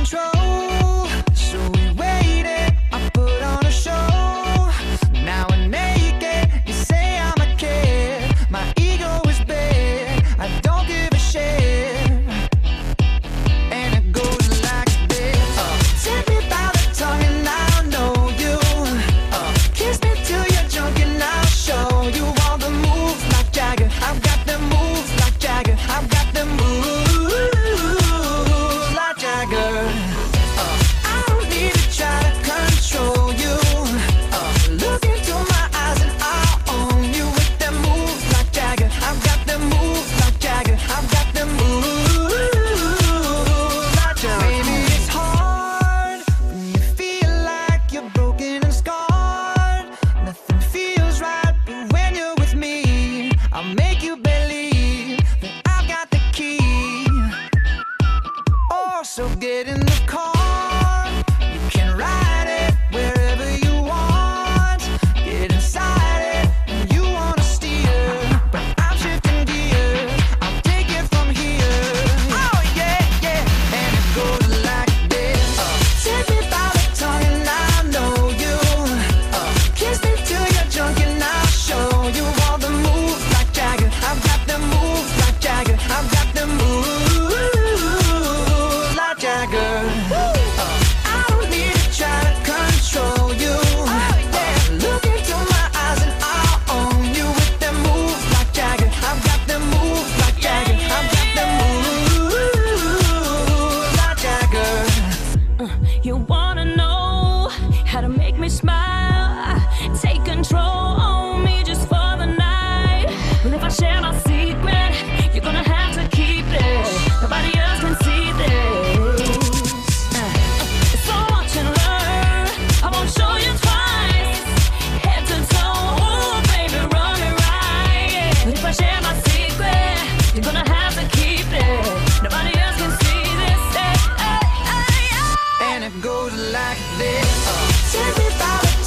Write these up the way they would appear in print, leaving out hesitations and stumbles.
control. So we waited, I put on a show. Now we're naked, you say I'm a kid. My ego is big, I don't give a shit. And it goes like this. Take me by the tongue and I'll know you. Kiss me till you're drunk and I'll show you all the moves like Jagger. I've got the moves like Jagger. I've got the moves like Jagger. I don't need to try to control you. Look into my eyes and I'll own you with them moves like Jagger. I've got the moves like Jagger. I've got the moves like Jagger. Baby, it's hard when you feel like you're broken and scarred. Nothing feels right, but when you're with me, I'll make you believe that I've got the key. Oh, so get in the car. You can ride it wherever you want. Get inside it and you wanna steer, but I'm shifting gears. I'll take it from here. Oh yeah, yeah. And it goes like this. Take me by the tongue and I know you. Kiss me till you're drunk and I'll show you all the moves like Jagger. I've got the moves like Jagger. I've got the moves like Jagger. I don't need to try to control you. Look into my eyes and I'll own you with them moves like Jagger. I've got the moves like Jagger. I've got the moves like Jagger. You wanna know how to make me smile? Take control on me just for the night. Well, if I share my secret, you're gonna have to keep it. Nobody else can see this. It's so much in learn. I won't show you twice. Head to toe, ooh, baby, run it right. But if I share my secret, you're gonna have to keep it. Nobody else can see this. And it goes like this. Take me by the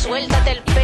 suéltate el